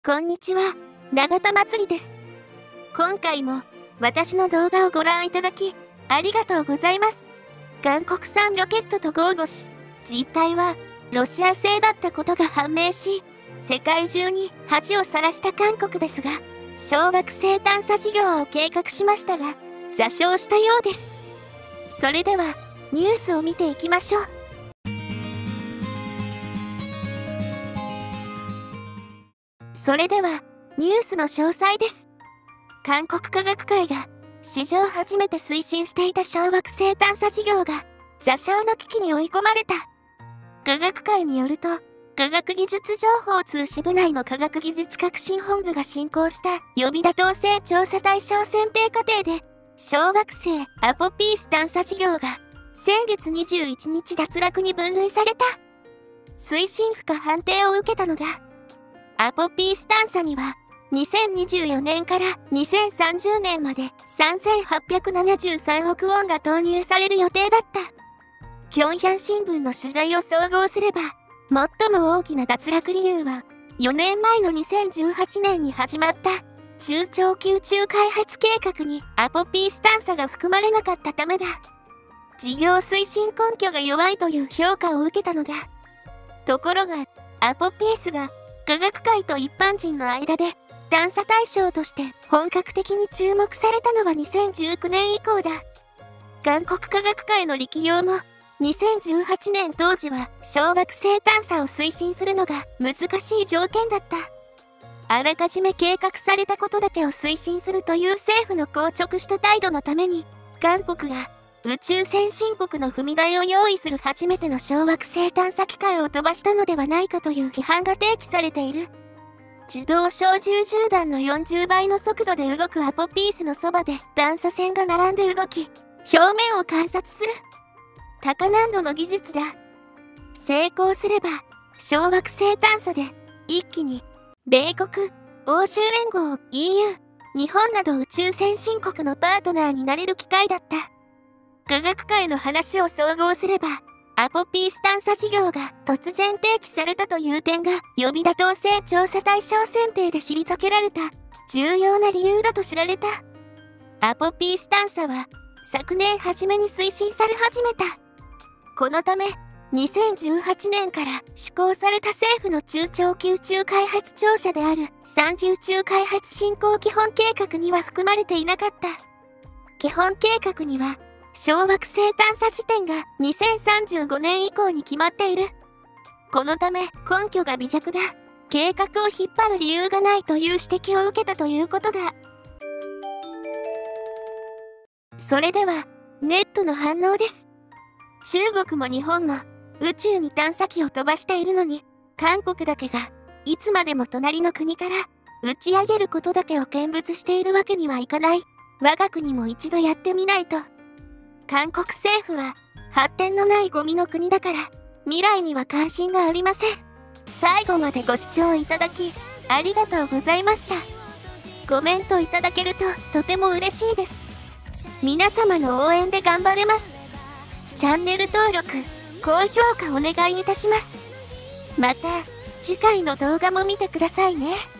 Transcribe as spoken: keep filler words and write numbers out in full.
こんにちは、永田まつりです。今回も私の動画をご覧いただきありがとうございます。韓国産ロケットと豪語し、実態はロシア製だったことが判明し、世界中に恥をさらした韓国ですが、小惑星探査事業を計画しましたが、座礁したようです。それではニュースを見ていきましょう。それではニュースの詳細です。韓国科学会が史上初めて推進していた小惑星探査事業が座礁の危機に追い込まれた。科学会によると、科学技術情報通信部内の科学技術革新本部が進行した予備打倒性調査対象選定過程で、小惑星アポピース探査事業が先月にじゅういちにち脱落に分類された。推進不可判定を受けたのだ。アポピース探査にはにせんにじゅうよねんからにせんさんじゅうねんまでさんぜんはっぴゃくななじゅうさんおくウォンが投入される予定だった。キョンヒャン新聞の取材を総合すれば、最も大きな脱落理由はよねんまえのにせんじゅうはちねんに始まった中長期宇宙開発計画にアポピース探査が含まれなかったためだ。事業推進根拠が弱いという評価を受けたのだ。ところが、アポピースが科学界と一般人の間で探査対象として本格的に注目されたのはにせんじゅうきゅうねん以降だ。韓国科学界の力量もにせんじゅうはちねん当時は小惑星探査を推進するのが難しい条件だった。あらかじめ計画されたことだけを推進するという政府の硬直した態度のために、韓国が宇宙先進国の踏み台を用意する初めての小惑星探査機械を飛ばしたのではないかという批判が提起されている。自動小銃銃弾のよんじゅうばいの速度で動くアポピースのそばで探査船が並んで動き、表面を観察する。高難度の技術だ。成功すれば、小惑星探査で一気に米国、欧州連合、イーユー、日本など宇宙先進国のパートナーになれる機会だった。科学界の話を総合すれば、アポピース探査事業が突然提起されたという点が予備打倒性調査対象選定で退けられた重要な理由だと知られた。アポピース探査は昨年初めに推進され始めた。このため、にせんじゅうはちねんから施行された政府の中長期宇宙開発庁舎である三次宇宙開発振興基本計画には含まれていなかった。基本計画には、小惑星探査時点がにせんさんじゅうごねん以降に決まっている。このため根拠が微弱だ。計画を引っ張る理由がないという指摘を受けたということだ。それではネットの反応です。中国も日本も宇宙に探査機を飛ばしているのに、韓国だけがいつまでも隣の国から打ち上げることだけを見物しているわけにはいかない。我が国も一度やってみないと。韓国政府は発展のないゴミの国だから未来には関心がありません。最後までご視聴いただきありがとうございました。コメントいただけるととても嬉しいです。皆様の応援で頑張れます。チャンネル登録、高評価お願いいたします。また次回の動画も見てくださいね。